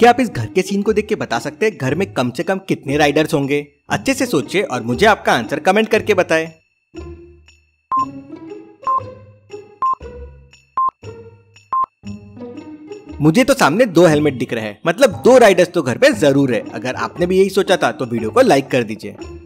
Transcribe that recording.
क्या आप इस घर के सीन को देख के बता सकते हैं घर में कम से कम कितने राइडर्स होंगे? अच्छे से सोचिए और मुझे आपका आंसर कमेंट करके बताएं। मुझे तो सामने 2 हेलमेट दिख रहे हैं, मतलब 2 राइडर्स तो घर पे जरूर है। अगर आपने भी यही सोचा था तो वीडियो को लाइक कर दीजिए।